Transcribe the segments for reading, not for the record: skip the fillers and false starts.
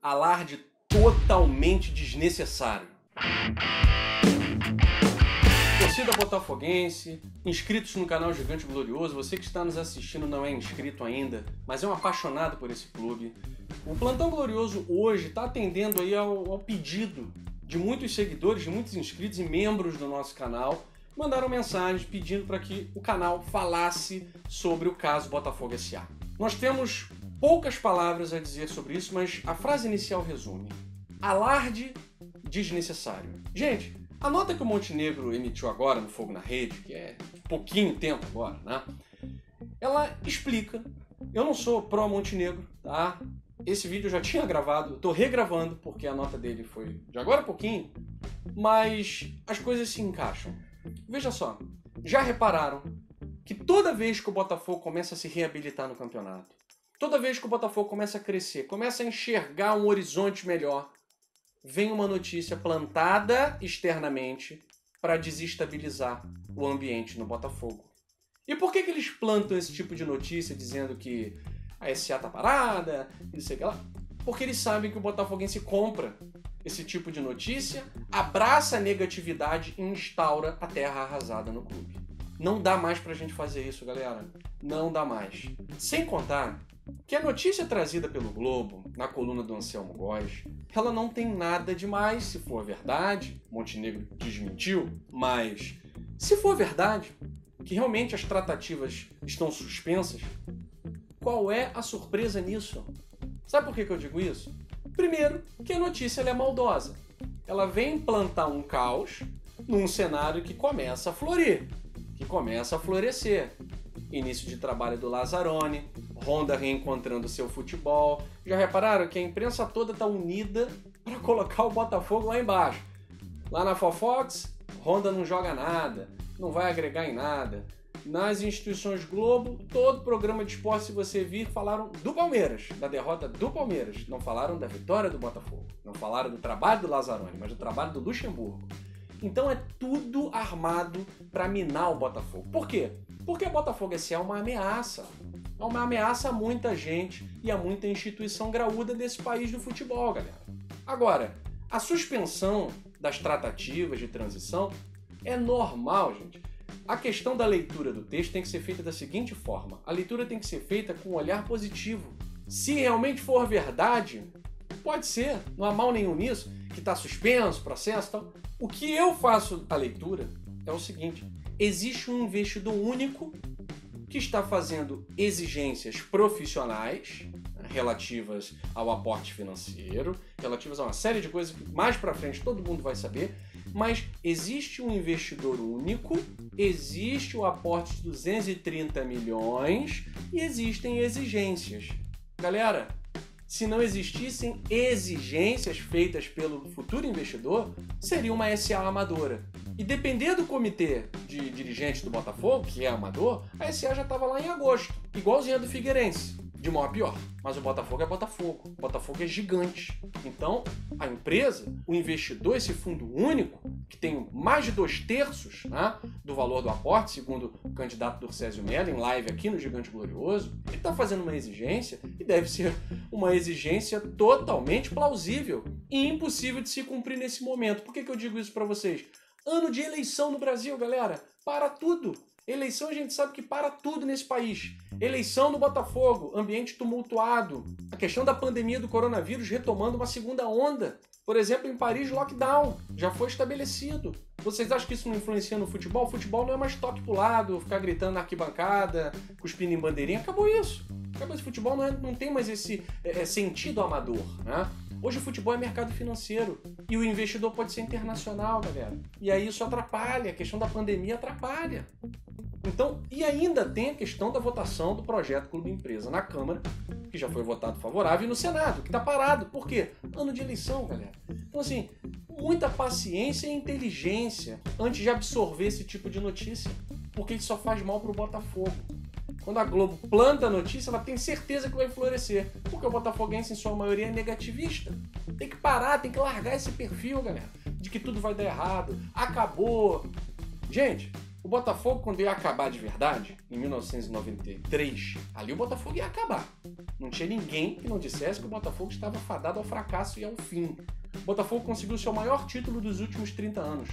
Alarde totalmente desnecessário. Torcida botafoguense, inscritos no canal Gigante Glorioso, você que está nos assistindo não é inscrito ainda, mas é um apaixonado por esse clube. O Plantão Glorioso hoje está atendendo aí ao pedido de muitos seguidores, de muitos inscritos e membros do nosso canal. Mandaram mensagens pedindo para que o canal falasse sobre o caso Botafogo SA. Nós temos poucas palavras a dizer sobre isso, mas a frase inicial resume: alarde desnecessário. Gente, a nota que o Montenegro emitiu agora no Fogo na Rede, que é pouquinho tempo agora, né? Ela explica. Eu não sou pró-Montenegro, tá? Esse vídeo eu já tinha gravado, eu tô regravando porque a nota dele foi de agora a pouquinho, mas as coisas se encaixam. Veja só, já repararam que toda vez que o Botafogo começa a se reabilitar no campeonato, toda vez que o Botafogo começa a crescer, começa a enxergar um horizonte melhor, vem uma notícia plantada externamente para desestabilizar o ambiente no Botafogo. E por que eles plantam esse tipo de notícia dizendo que a SA tá parada, isso e aquilo lá? Porque eles sabem que o botafoguense compra esse tipo de notícia, abraça a negatividade e instaura a terra arrasada no clube. Não dá mais pra gente fazer isso, galera. Não dá mais. Sem contar que a notícia trazida pelo Globo, na coluna do Anselmo Góes, ela não tem nada demais, se for verdade. Montenegro desmentiu, mas se for verdade, que realmente as tratativas estão suspensas, qual é a surpresa nisso? Sabe por que eu digo isso? Primeiro, que a notícia ela é maldosa. Ela vem implantar um caos num cenário que começa a florir, que começa a florescer. Início de trabalho do Lazzaroni, Honda reencontrando seu futebol. Já repararam que a imprensa toda está unida para colocar o Botafogo lá embaixo? Lá na Fofox, Honda não joga nada, não vai agregar em nada. Nas instituições Globo, todo programa de esporte, se você vir, falaram do Palmeiras, da derrota do Palmeiras. Não falaram da vitória do Botafogo. Não falaram do trabalho do Lazzaroni, mas do trabalho do Luxemburgo. Então é tudo armado para minar o Botafogo. Por quê? Porque o Botafogo SA é uma ameaça. É uma ameaça a muita gente e a muita instituição graúda desse país do futebol, galera. Agora, a suspensão das tratativas de transição é normal, gente. A questão da leitura do texto tem que ser feita da seguinte forma: a leitura tem que ser feita com um olhar positivo. Se realmente for verdade, pode ser, não há mal nenhum nisso, que está suspenso, processo e tal. O que eu faço a leitura é o seguinte: existe um investidor único que está fazendo exigências profissionais relativas ao aporte financeiro, relativas a uma série de coisas que mais para frente todo mundo vai saber. Mas existe um investidor único, existe o aporte de 230 milhões e existem exigências. Galera, se não existissem exigências feitas pelo futuro investidor, seria uma SA amadora. E dependendo do comitê de dirigentes do Botafogo, que é amador, a SA já estava lá em agosto, igualzinha do Figueirense. De mal a pior. Mas o Botafogo é Botafogo. O Botafogo é gigante. Então, a empresa, o investidor, esse fundo único, que tem mais de 2/3, né, do valor do aporte, segundo o candidato Dorcésio Mello, em live aqui no Gigante Glorioso, ele está fazendo uma exigência, e deve ser uma exigência totalmente plausível e impossível de se cumprir nesse momento. Por que eu digo isso para vocês? Ano de eleição no Brasil, galera. Para tudo. Eleição a gente sabe que para tudo nesse país. Eleição no Botafogo, ambiente tumultuado. A questão da pandemia do coronavírus retomando uma segunda onda. Por exemplo, em Paris, lockdown. Já foi estabelecido. Vocês acham que isso não influencia no futebol? O futebol não é mais toque pro lado, ficar gritando na arquibancada, cuspindo em bandeirinha. Acabou isso. Acabou esse futebol, não tem mais esse sentido amador, né? Hoje o futebol é mercado financeiro e o investidor pode ser internacional, galera. E aí isso atrapalha, a questão da pandemia atrapalha. Então, e ainda tem a questão da votação do projeto Clube Empresa na Câmara, que já foi votado favorável, e no Senado, que está parado. Por quê? Ano de eleição, galera. Então, assim, muita paciência e inteligência antes de absorver esse tipo de notícia, porque isso só faz mal para o Botafogo. Quando a Globo planta a notícia, ela tem certeza que vai florescer, porque o botafoguense, em sua maioria, é negativista. Tem que parar, tem que largar esse perfil, galera, de que tudo vai dar errado, acabou. Gente, O Botafogo, quando ia acabar de verdade, em 1993, ali o Botafogo ia acabar. Não tinha ninguém que não dissesse que o Botafogo estava fadado ao fracasso e ao fim. O Botafogo conseguiu seu maior título dos últimos 30 anos.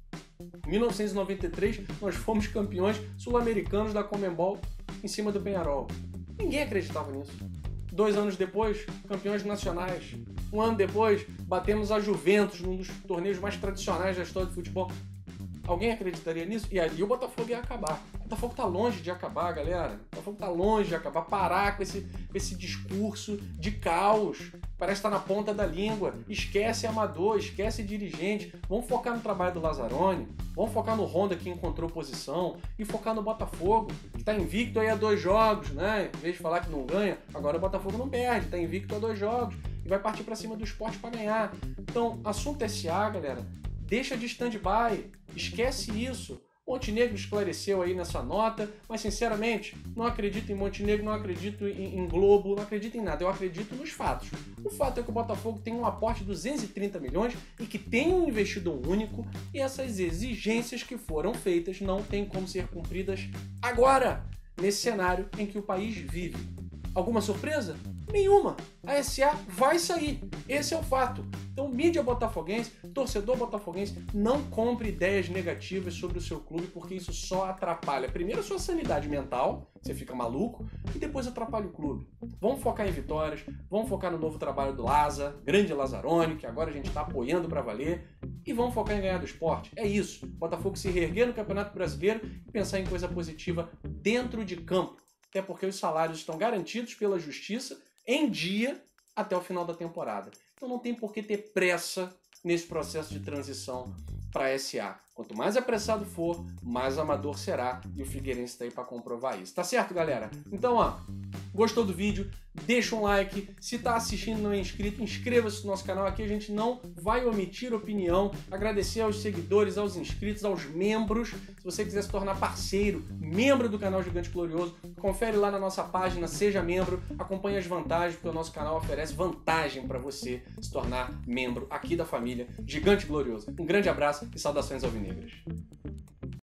Em 1993, nós fomos campeões sul-americanos da Conmebol em cima do Peñarol. Ninguém acreditava nisso. 2 anos depois, campeões nacionais. 1 ano depois, batemos a Juventus num dos torneios mais tradicionais da história do futebol. Alguém acreditaria nisso? E ali o Botafogo ia acabar. O Botafogo tá longe de acabar, galera. O Botafogo tá longe de acabar. Parar com esse discurso de caos. Parece que tá na ponta da língua. Esquece amador, esquece dirigente. Vamos focar no trabalho do Lazzaroni. Vamos focar no Honda, que encontrou posição. E focar no Botafogo, que tá invicto aí a 2 jogos, né? Em vez de falar que não ganha, agora o Botafogo não perde. Tá invicto a 2 jogos. E vai partir pra cima do Sport pra ganhar. Então, assunto SA, galera. Deixa de stand-by, esquece isso. Montenegro esclareceu aí nessa nota, mas sinceramente, não acredito em Montenegro, não acredito em Globo, não acredito em nada, eu acredito nos fatos. O fato é que o Botafogo tem um aporte de 230 milhões e que tem um investidor único e essas exigências que foram feitas não têm como ser cumpridas agora, nesse cenário em que o país vive. Alguma surpresa? Nenhuma. A SA vai sair. Esse é o fato. Então, mídia botafoguense, torcedor botafoguense, não compre ideias negativas sobre o seu clube, porque isso só atrapalha, primeiro, a sua sanidade mental, você fica maluco, e depois atrapalha o clube. Vamos focar em vitórias, vamos focar no novo trabalho do Laza, grande Lazzaroni, que agora a gente está apoiando para valer, e vamos focar em ganhar do Sport. É isso. Botafogo se reerguer no Campeonato Brasileiro e pensar em coisa positiva dentro de campo. Até porque os salários estão garantidos pela Justiça em dia até o final da temporada. Então não tem por que ter pressa nesse processo de transição para a SA. Quanto mais apressado for, mais amador será, e o Figueirense está aí para comprovar isso. Tá certo, galera? Então, ó, gostou do vídeo? Deixa um like. Se está assistindo e não é inscrito, inscreva-se no nosso canal. Aqui a gente não vai omitir opinião. Agradecer aos seguidores, aos inscritos, aos membros. Se você quiser se tornar parceiro, membro do canal Gigante Glorioso, confere lá na nossa página, seja membro, acompanhe as vantagens, porque o nosso canal oferece vantagem para você se tornar membro aqui da família Gigante Glorioso. Um grande abraço e saudações alvinegras.